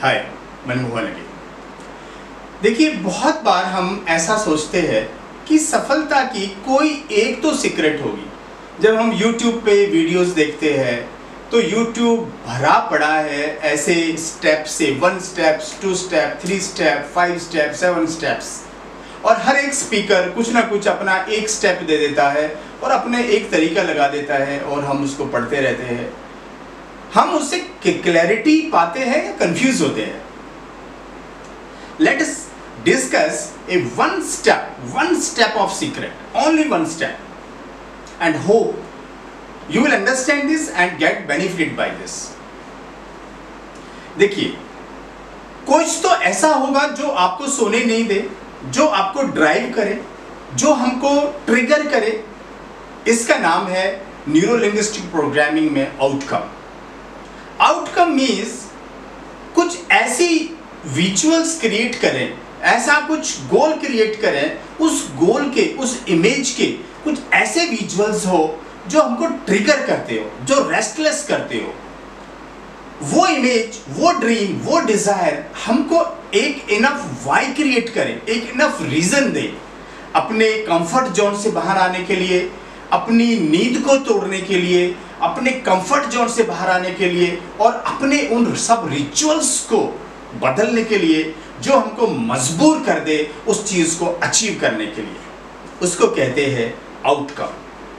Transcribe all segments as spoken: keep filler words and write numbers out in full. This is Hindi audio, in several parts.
हाय, मनमोहन दुत्त। देखिए, बहुत बार हम ऐसा सोचते हैं कि सफलता की कोई एक तो सीक्रेट होगी। जब हम YouTube पे वीडियोस देखते हैं तो YouTube भरा पड़ा है ऐसे स्टेप से, one steps, two step, three step, five step, seven steps, और हर एक स्पीकर कुछ ना कुछ अपना एक स्टेप दे देता है और अपने एक तरीका लगा देता है और हम उसको पढ़ते रहते हैं। हम उससे क्लैरिटी पाते हैं या कंफ्यूज होते हैं? Let us discuss a one step, one step of secret, only one step, and hope you will understand this and get benefited by this. देखिए, कुछ तो ऐसा होगा जो आपको सोने नहीं दे, जो आपको ड्राइव करे, जो हमको ट्रिगर करे। इसका नाम है न्यूरो लिंग्विस्टिक प्रोग्रामिंग में आउटकम। आउटकम मीन्स कुछ ऐसी विजुअल्स क्रिएट करें, ऐसा कुछ गोल क्रिएट करें, उस गोल के, उस इमेज के कुछ ऐसे विजुअल्स हो जो हमको ट्रिगर करते हो, जो रेस्टलेस करते हो। वो इमेज, वो ड्रीम, वो डिजायर हमको एक इनफ वाई क्रिएट करे, एक इनफ रीजन दे अपने कंफर्ट जोन से बाहर आने के लिए, अपनी नींद को तोड़ने के लिए, अपने कंफर्ट जोन से बाहर आने के लिए और अपने उन सब रिचुअल्स को बदलने के लिए जो हमको मजबूर कर दे उस चीज को अचीव करने के लिए। उसको कहते हैं आउटकम।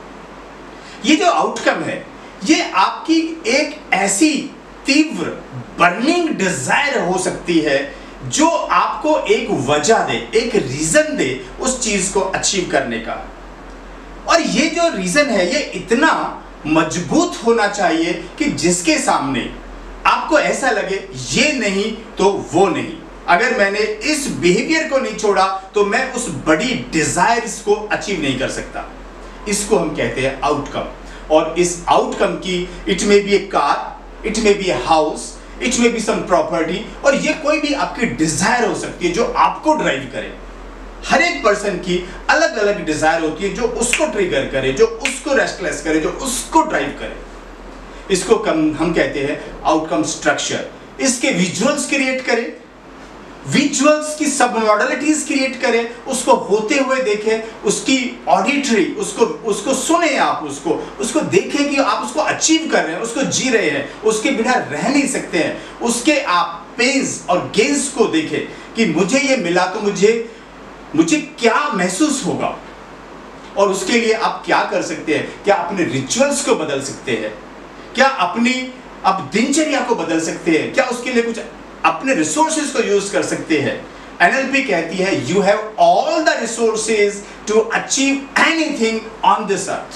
ये जो आउटकम है, ये आपकी एक ऐसी तीव्र बर्निंग डिजायर हो सकती है जो आपको एक वजह दे, एक रीजन दे उस चीज को अचीव करने का। और ये जो रीजन है, ये इतना मजबूत होना चाहिए कि जिसके सामने आपको ऐसा लगे ये नहीं तो वो नहीं। अगर मैंने इस बिहेवियर को नहीं छोड़ा तो मैं उस बड़ी डिजायर्स को अचीव नहीं कर सकता। इसको हम कहते हैं आउटकम। और इस आउटकम की, it may be a car, it may be a house, it may be some property, और ये कोई भी आपकी डिजायर हो सकती है जो आपको ड्राइव करे। हर एक पर्सन की अलग अलग डिजायर होती है जो उसको ट्रिगर करे, जो उसको रेस्टलेस करे, जो उसको ड्राइव करे। इसको कम हम कहते हैं आउटकम स्ट्रक्चर। इसके विजुअल्स क्रिएट करें, विजुअल्स की सब मॉडलिटीज क्रिएट करें, उसको होते हुए देखें, उसकी ऑडिटरी, उसको उसको सुने, आप उसको उसको देखें कि आप उसको अचीव कर रहे हैं, उसको जी रहे हैं, उसके बिना रह नहीं सकते हैं। उसके आप पेज और गेंस को देखें कि मुझे ये मिला तो मुझे मुझे क्या महसूस होगा, और उसके लिए आप क्या कर सकते हैं। क्या अपने रिचुअल्स को बदल सकते हैं? क्या अपनी आप दिनचर्या को बदल सकते हैं? क्या उसके लिए कुछ अपने रिसोर्सेज को यूज कर सकते हैं? एनएलपी कहती है you have all the resources to achieve anything on this earth.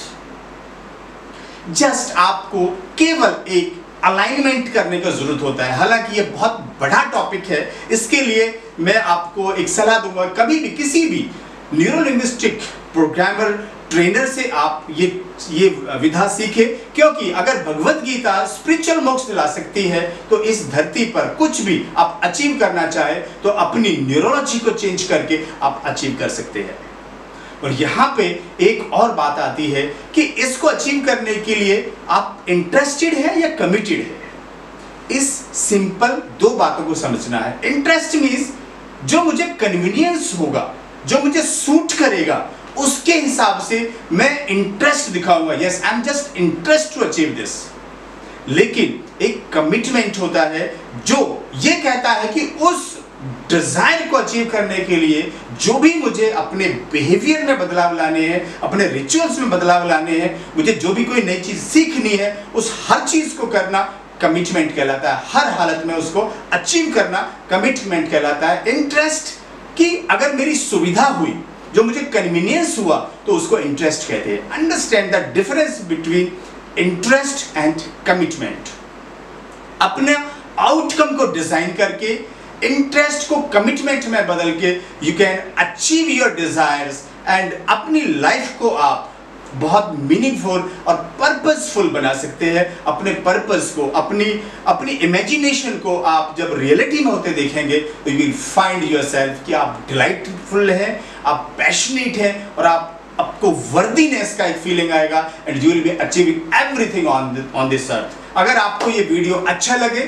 Just आपको केवल एक अलाइनमेंट करने का जरूरत होता है। हालांकि ये बहुत बड़ा टॉपिक है, इसके लिए मैं आपको एक सलाह दूंगा, कभी भी किसी भी न्यूरो लिंग्विस्टिक प्रोग्रामर ट्रेनर से आप ये ये विधा सीखे, क्योंकि अगर भगवत गीता स्पिरिचुअल मोक्ष दिला सकती है तो इस धरती पर कुछ भी आप अचीव करना चाहे तो अपनी न्यूरोलॉजी को चेंज करके आप अचीव कर सकते हैं। और यहाँ पे एक और बात आती है कि इसको अचीव करने के लिए आप इंटरेस्टेड है या कमिटेड है। इस सिंपल दो बातों को समझना है। इंटरेस्ट मीन्स जो मुझे कन्वीनियंस होगा, जो मुझे सूट करेगा, उसके हिसाब से मैं इंटरेस्ट दिखाऊंगा। Yes, I am just interest to achieve this. लेकिन एक कमिटमेंट होता है जो ये कहता है कि उस डिजायर को अचीव करने के लिए जो भी मुझे अपने बिहेवियर में बदलाव लाने हैं, अपने रिचुअल्स में बदलाव लाने हैं, मुझे जो भी कोई नई चीज सीखनी है, उस हर चीज को करना कमिटमेंट कहलाता है। हर हालत में उसको अचीव करना कमिटमेंट कहलाता है। इंटरेस्ट की अगर मेरी सुविधा हुई, जो मुझे कन्वीनियंस हुआ, तो उसको इंटरेस्ट कहते हैं। Understand the difference between interest and commitment. अपने आउटकम को डिजाइन करके इंटरेस्ट को कमिटमेंट में बदल के you can achieve your desires and अपनी लाइफ को आप बहुत मीनिंगफुल और पर्पसफुल बना सकते हैं। अपने पर्पस को, अपनी अपनी इमेजिनेशन को आप जब रियलिटी में होते देखेंगे तो यू विल फाइंड योरसेल्फ कि आप डिलाइटफुल हैं, आप पैशनेट हैं, और आप आपको वर्दीनेस का एक फीलिंग आएगा and you will be achieving everything on on this earth. अगर आपको ये वीडियो अच्छा लगे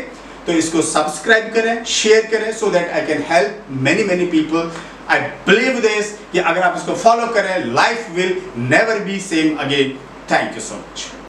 तो इसको सब्सक्राइब करें, शेयर करें, so that I can help many many people. I believe this कि अगर आप इसको फॉलो करें, life will never be same again. Thank you so much.